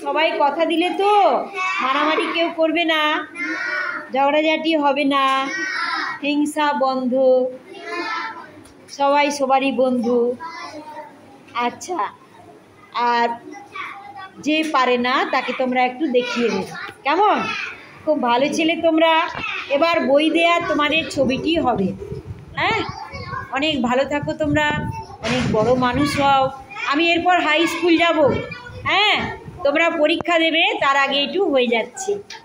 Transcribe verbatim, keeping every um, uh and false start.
সবাই কথা দিলে তো মারামারি কেউ করবে না, ঝগড়াঝাটি হবে না, হিংসা বন্ধ, সবাই সবারই বন্ধু। আচ্ছা, আর যে পারে না তাকে তোমরা একটু দেখিয়ে দেবে, কেমন? খুব ভালো ছেলে তোমরা। এবার বই দেয়া তোমাদের ছবিটি হবে। হ্যাঁ, অনেক ভালো থাকো তোমরা, অনেক বড় মানুষ হও। আমি এরপর হাই স্কুল যাব। হ্যাঁ, তোমরা পরীক্ষা দেবে, তার আগে একটু হয়ে যাচ্ছে।